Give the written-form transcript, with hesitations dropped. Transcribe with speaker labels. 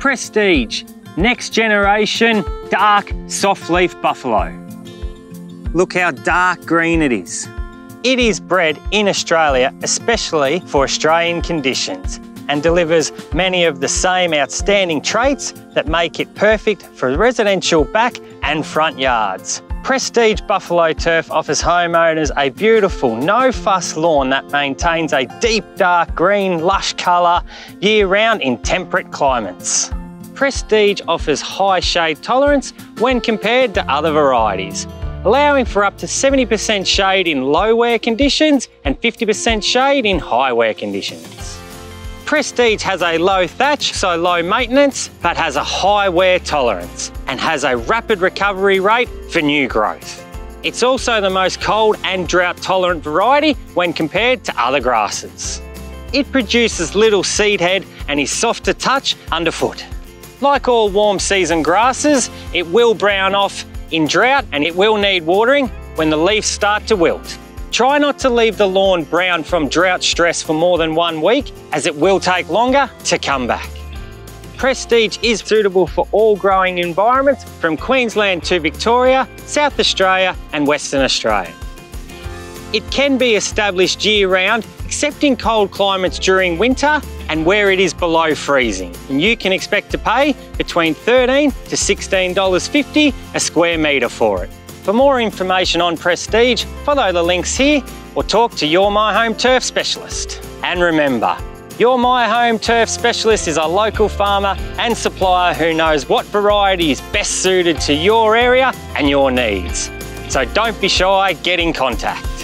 Speaker 1: Prestige, next generation dark soft leaf buffalo. Look how dark green it is. It is bred in Australia, especially for Australian conditions, and delivers many of the same outstanding traits that make it perfect for residential back and front yards. Prestige Buffalo Turf offers homeowners a beautiful, no-fuss lawn that maintains a deep dark green, lush colour year-round in temperate climates. Prestige offers high shade tolerance when compared to other varieties, allowing for up to 70% shade in low wear conditions and 50% shade in high wear conditions. Prestige has a low thatch, so low maintenance, but has a high wear tolerance and has a rapid recovery rate for new growth. It's also the most cold and drought tolerant variety when compared to other grasses. It produces little seed head and is soft to touch underfoot. Like all warm season grasses, it will brown off in drought and it will need watering when the leaves start to wilt. Try not to leave the lawn brown from drought stress for more than 1 week, as it will take longer to come back. Prestige is suitable for all growing environments from Queensland to Victoria, South Australia and Western Australia. It can be established year-round, except in cold climates during winter and where it is below freezing. And you can expect to pay between $13 to $16.50 a square metre for it. For more information on Prestige, follow the links here or talk to Your My Home Turf specialist. And remember, Your My Home Turf specialist is a local farmer and supplier who knows what variety is best suited to your area and your needs. So don't be shy, get in contact.